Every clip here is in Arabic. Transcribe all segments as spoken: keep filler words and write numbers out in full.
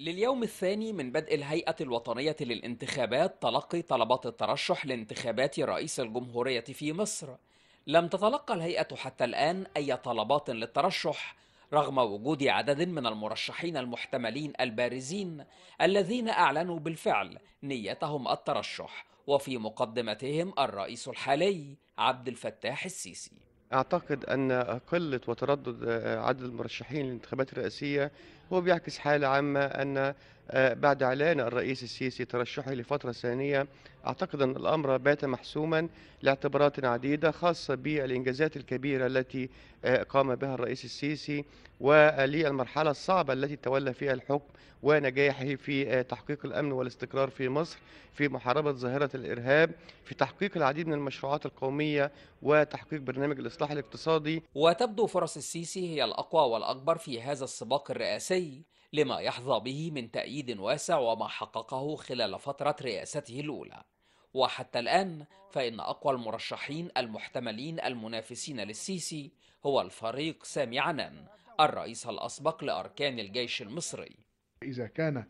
لليوم الثاني من بدء الهيئة الوطنية للانتخابات تلقي طلبات الترشح لانتخابات رئيس الجمهورية في مصر. لم تتلقى الهيئة حتى الآن أي طلبات للترشح، رغم وجود عدد من المرشحين المحتملين البارزين الذين أعلنوا بالفعل نيتهم الترشح، وفي مقدمتهم الرئيس الحالي عبد الفتاح السيسي. أعتقد أن قلة وتردد آآ عدد المرشحين للانتخابات الرئاسية هو بيعكس حالة عامة أن آآ بعد إعلان الرئيس السيسي ترشحه لفترة ثانية، أعتقد أن الأمر بات محسومًا لاعتبارات عديدة خاصة بالإنجازات الكبيرة التي آآ قام بها الرئيس السيسي، وللمرحلة الصعبة التي تولى فيها الحكم، ونجاحه في آآ تحقيق الأمن والاستقرار في مصر، في محاربة ظاهرة الإرهاب، في تحقيق العديد من المشروعات القومية وتحقيق برنامج الإصلاح الاقتصادي. وتبدو فرص السيسي هي الأقوى والأكبر في هذا السباق الرئاسي، لما يحظى به من تأييد واسع وما حققه خلال فترة رئاسته الأولى. وحتى الآن فإن أقوى المرشحين المحتملين المنافسين للسيسي هو الفريق سامي عنان، الرئيس الأسبق لأركان الجيش المصري. إذا كان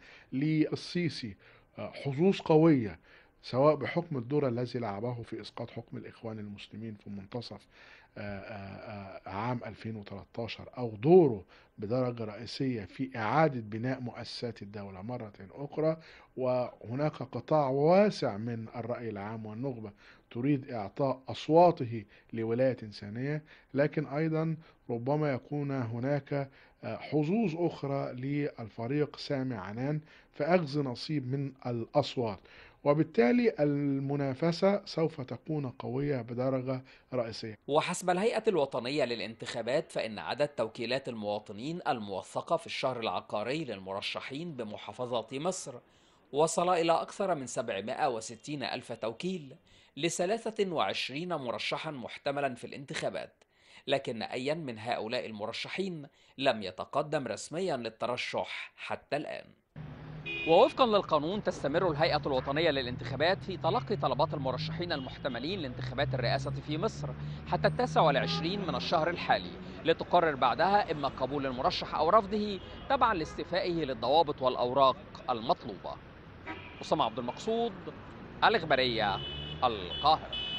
للسيسي آه، حظوظ قوية، سواء بحكم الدور الذي لعبه في إسقاط حكم الإخوان المسلمين في منتصف آه، آه، آه، عام ألفين وتلتاشر، أو دوره بدرجة رئيسية في إعادة بناء مؤسسات الدولة مرة أخرى. وهناك قطاع واسع من الرأي العام والنخبة تريد إعطاء أصواته لولاية إنسانية، لكن أيضا ربما يكون هناك آه، حظوظ أخرى للفريق سامي عنان في أخذ نصيب من الأصوات، وبالتالي المنافسة سوف تكون قوية بدرجة رئيسية. وحسب الهيئة الوطنية للانتخابات فإن عدد توكيلات المواطنين الموثقة في الشهر العقاري للمرشحين بمحافظات مصر وصل إلى أكثر من سبعمائة وستين ألف توكيل لثلاثة وعشرين مرشحا محتملا في الانتخابات، لكن أيا من هؤلاء المرشحين لم يتقدم رسميا للترشح حتى الآن. ووفقا للقانون تستمر الهيئة الوطنية للانتخابات في تلقي طلبات المرشحين المحتملين لانتخابات الرئاسة في مصر حتى التاسع والعشرين من الشهر الحالي، لتقرر بعدها إما قبول المرشح أو رفضه تبعا لاستيفائه للضوابط والأوراق المطلوبة. أسامة عبد المقصود، الإخبارية، القاهرة.